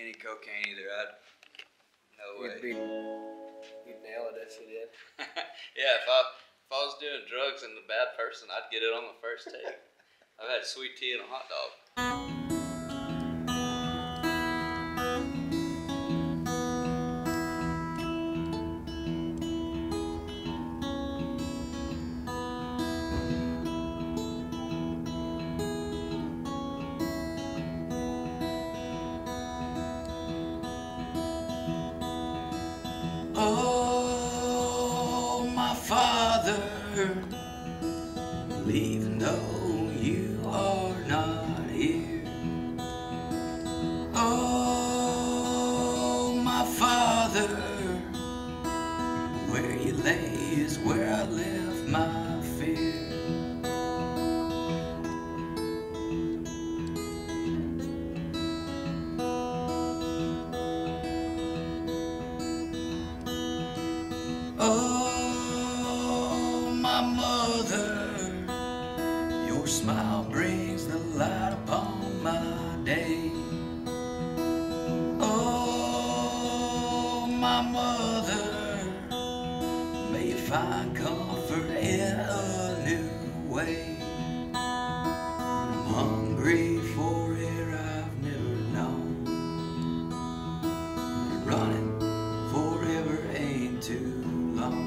any cocaine either. No way. You'd nail it if you did. Yeah, if I was doing drugs and a bad person, I'd get it on the first take. I've had sweet tea and a hot dog. Oh, my Father, even though you are not here. Oh, my Father, where you lay is where I left my fear. Oh, my mother, your smile brings the light upon my day. Oh, my mother, may you find comfort in a new way. I'm hungry for air I've never known. Running forever ain't too long.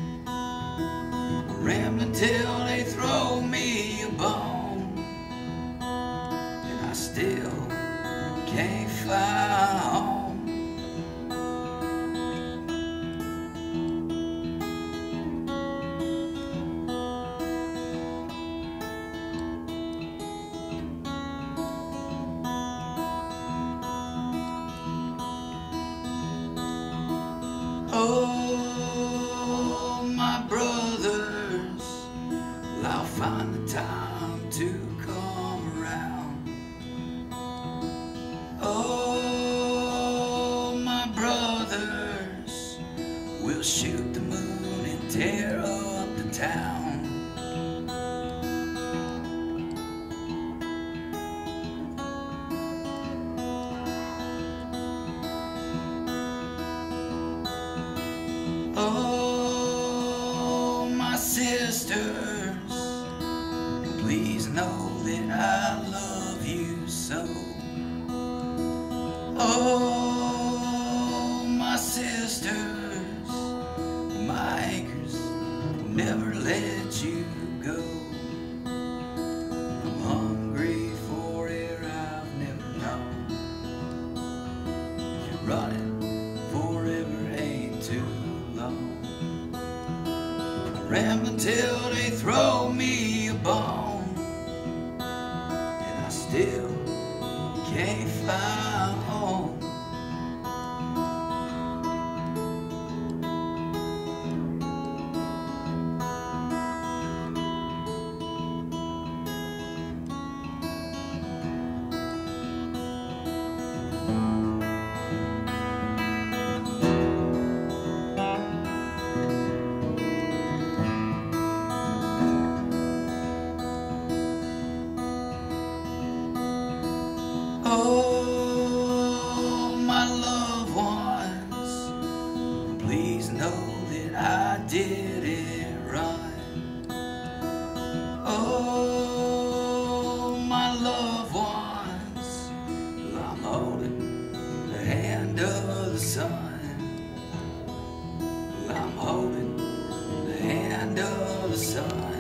Rambling till they throw me a bone, and I still can't fly home. Oh, my brothers, well, I'll find the time to come around. Oh, my brothers, we'll shoot the moon and tear up the town. Oh, my sisters, please know that I love you so. Oh, my sisters, my anchors never let you go. I'm hungry for air I've never known. You're running forever ain't too long. Rambling till they throw me a bone, and I still can't fly home. Oh, my loved ones, please know that I didn't run. Oh, my loved ones, well, I'm holding the hand of the sun. Well, I'm holding the hand of the sun.